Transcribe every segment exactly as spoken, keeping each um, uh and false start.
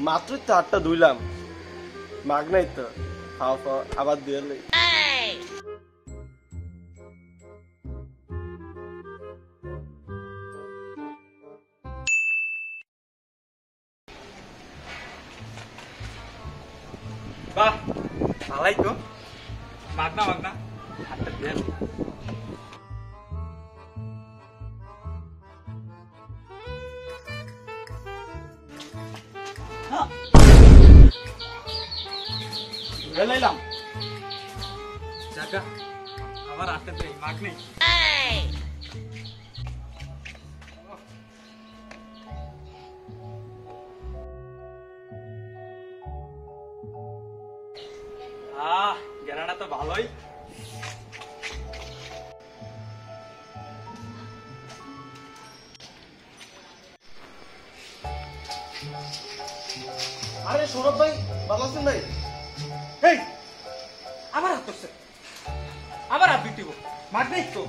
মাত্র তো আটটা ধুইলাম মাগ নাই তো খাওয়া খাওয়া আবার দিয়ে বাহ ভালাই তো মাগনা মাগনা হাতটা দিয়ে লাইলাম জাকা আবার হাতটা দে মাগ নেই আহ গেরানা তো ভালোই আরে সৌরভ ভাই ভালো আছেন ভাই এই আবার হাত ধরছে আবার হাত দিতে মার নেই তো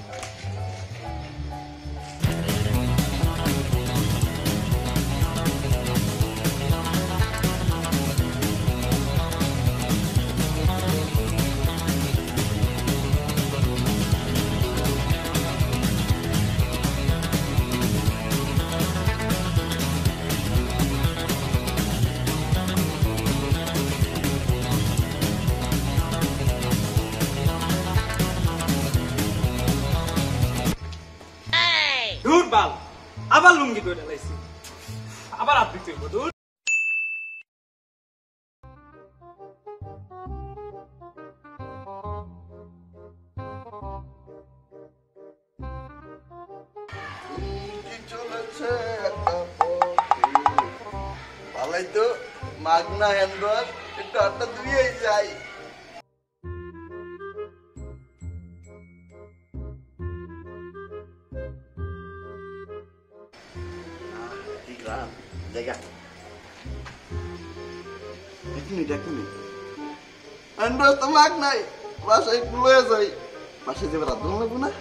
বাল আবার লুঙ্গি ধরে লাইছি আবার হাত দিতে হইব দূর চলেছে ভালাই তো মাগনা হ্যান্ড ওয়াশ একটু আটটা ধুয়ে যাই জায়গা এক মিনিট এক মিনিট আন্ডার তো মাগ নাই বাসায় লয়ে যাই বাসায় যাবে রাত লাগবো না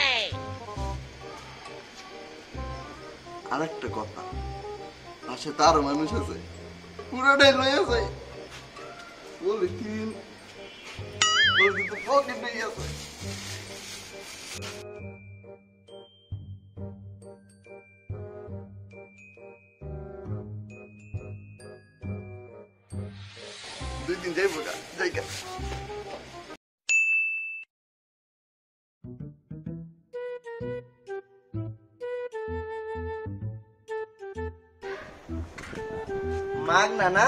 আর একটা কথা বাসায় তারও মানুষ আছে পুরোটাই লয়ে যাই বলি তিন বলি তো পকেট হয়ে আছে দুই দিন যাইব না জায়গা মাগ না না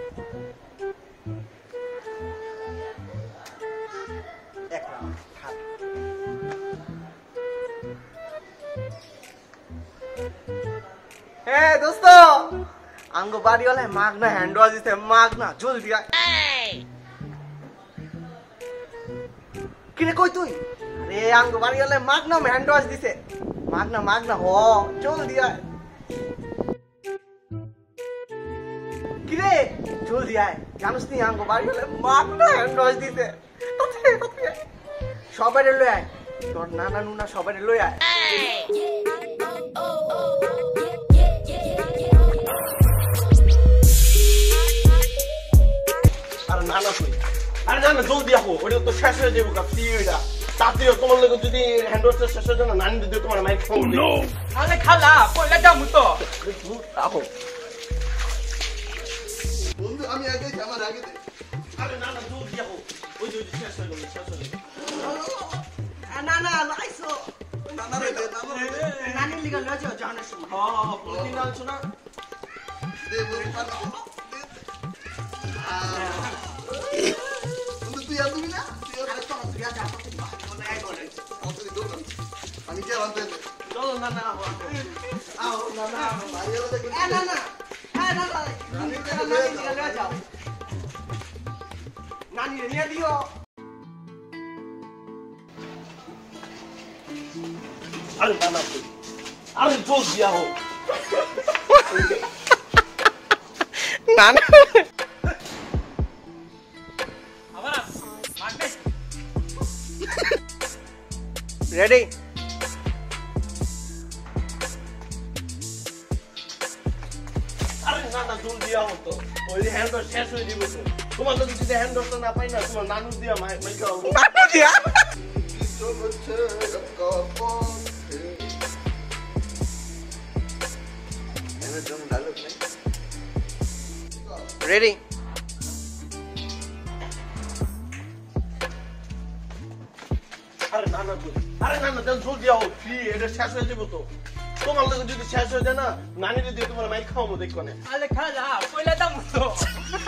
হ্যাঁ দোস্ত আঙ্গো বাড়িওয়ালা মাগনা হ্যান্ড ওয়াশ দিতে মাগনা জলদি আয় কিরে কই তুই আরে আঙ্গো বাড়িওয়ালা মাগনা হ্যান্ড ওয়াশ দিতে মাগনা মাগনা হ জলদি আয় কিরে জলদি আয় জানিস নি আঙ্গো বাড়িওয়ালা মাগনা হ্যান্ড ওয়াশ দিতে সবাই লই আয় তোর নানা নুনা সবাই লই আয় নানা তুই আরে না না জলদি আসো ওটা তো শেষ হয়ে যাবো ফিটা তাতেও তোমার লোক যদি হ্যান্ড ওয়াশটা শেষ হয়ে যায় না নানি দিদি তোমার মাইক ফোন আরে খালা পয়লা যাবো তো আহো বন্ধু আমি আগে আমার আগে দে আরে না না জলদি আসো ওই যে শেষ হয়ে গেল শেষ হয়ে গেল না না লাইছো নানা রে নানি লিগা লজো জানার সময় হ্যাঁ হ্যাঁ প্রতিদিন আনছো না দে বলি পার তুই আর তুমি না আরে চলো তুই আর যা বলে আই বলে তুই দৌড় আমি কি আনতে চলো না না আও না না ভাই এলো দেখি না না না হ্যাঁ না না নানি নানি নিয়ে যাও নানি নিয়ে দিও আরে না না আরে জোর দিয়া হো না না Ready? अरे ना ना दूर दिया তো ওই হ্যান্ডটা শেষ হয়ে দিব তো তোমার লোক যদি হ্যান্ডটা না পাই না তোমার নানু দিয়া মাই মাই খাও নানু দিয়া রেডি আরে না না আরে না না দেন জলদি আও ফ্রি এটা শেষ হয়ে যাব তো তোমার লোক যদি শেষ হয়ে যায় না নানি যদি তোমার মাই খাওয়াবো দেখো না আরে খালা পয়লা দাম তো